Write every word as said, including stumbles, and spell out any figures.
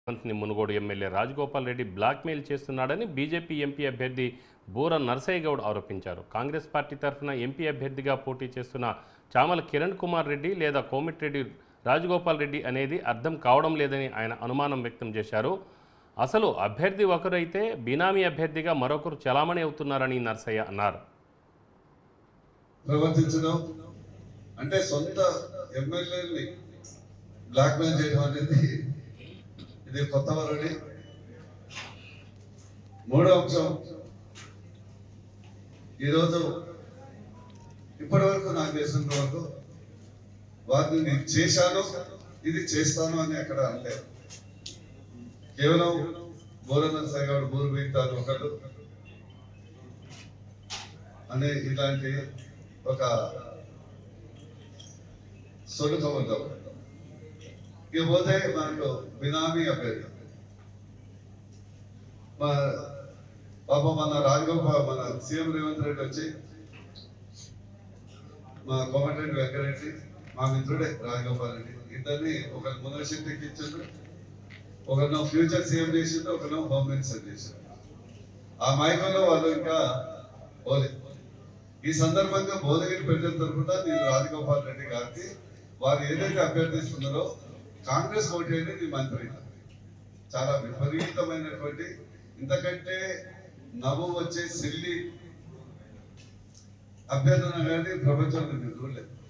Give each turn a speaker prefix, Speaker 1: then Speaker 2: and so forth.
Speaker 1: మంత్రి Munugode MLA Rajagopal Reddy blackmail చేస్తున్నాడని BJP MP అభ్యర్థి బూర నర్సయ్య గౌడ్ ఆరోపించారు. కాంగ్రెస్ పార్టీ తరఫున ఎంపీ అభ్యర్థిగా పోటీ చేస్తున్న చామల కిరణ్ కుమార్ రెడ్డి లేదా కోమిటిరెడ్డి రాజగోపాల్ రెడ్డి అనేది అర్థం కావడం లేదని ఆయన అనుమానం వ్యక్తం చేశారు. అసలు అభ్యర్థి ఒకరైతే బినామీ అభ్యర్థిగా మరొకరు చలామణి అవుతున్నారని నర్సయ్య అన్నారు.
Speaker 2: ప్రవర్తించడం అంటే సొంత ఎమ్మెల్యేని బ్లాక్మెయిల్ చేయడం అనేది ఇది కొత్త వరడి. మూడో అంశం, ఈరోజు ఇప్పటి వరకు నాకు తెలిసినంత వరకు వాటిని చేశాను ఇది చేస్తాను అని అక్కడ అంటే కేవలం బూర నర్సయ్య గౌడ్ బూరు మిగతాను ఒకడు అనే ఇలాంటి ఒక సొడుకబద్ధం. ఇక పోతే మనకు బినామీ అభ్యర్థి మా పాప మన రాజగోపాల్ మన సీఎం రేవంత్ రెడ్డి వచ్చి మా కోమటిరెడ్డి వెంకరెడ్డి మా మిత్రుడే రాజగోపాల్ రెడ్డి ఇద్దరిని ఒక మునర్షిప్కి ఇచ్చిండ్రు, ఒకరినో ఫ్యూచర్ సీఎం చేసిండు, ఒకరినో హోమ్ మినిస్టర్ చేసిండు. ఆ మైకంలో వాళ్ళు ఇంకా పోలే. ఈ సందర్భంగా భువనగిరి ప్రజల తరఫున నేను రాజగోపాల్ రెడ్డి గారికి వారు ఏదైతే అభ్యర్థిస్తున్నారో కాంగ్రెస్ ఓటు అనేది మంత్రి చాలా విపరీతమైనటువంటి ఇంతకంటే నవ్వు వచ్చే సిల్లి అభ్యర్థన కానీ ప్రపంచంలో చూడలేదు.